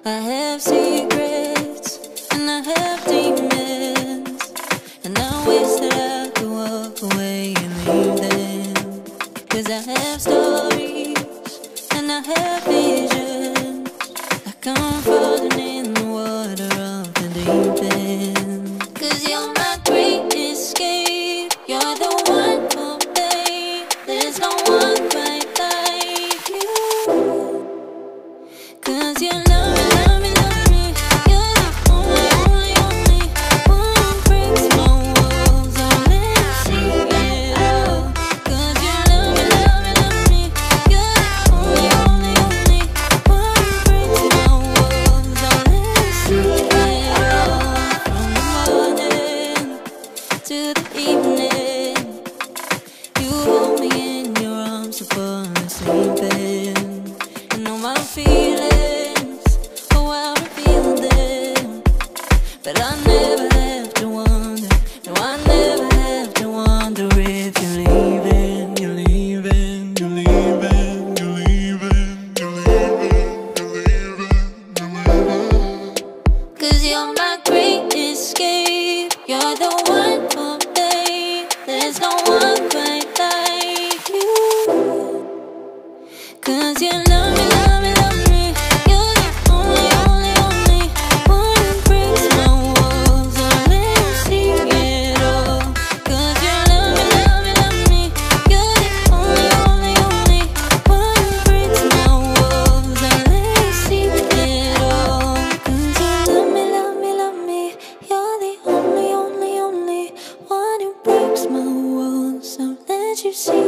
I have secrets and I have demons, and I wish that I could walk away and leave them. 'Cause I have stories and I have visions, like I'm falling in the water of the deep end. 'Cause you're my great escape, you're the one for me. There's no one quite like you. 'Cause you love me, love me, love me. You're the only, only, only one who breaks my walls. I'll let you see it all. 'Cause you love me, love me, love me. You're the only, only, only one who breaks my walls. I'll let you see it all. From the morning to the evening, you hold me in your arms so far sleeping. And all my feelings, oh, I reveal them. But I never have to wonder, no, I never have to wonder if you're leaving, you're leaving, you're leaving, you're leaving, you're leaving, you're leaving, you're leaving. 'Cause you're my great escape, you're the one for me. There's no one quite like you. 'Cause you love me, love me, love me. You're the only, only, only one who breaks my walls. I'll let you see it all. 'Cause you love me, love me, love me. You're the only, only, only one who breaks my walls. I'll let you see it all. 'Cause you love me, love me, love me. You're the only, only, only one who breaks my walls. I'll let you see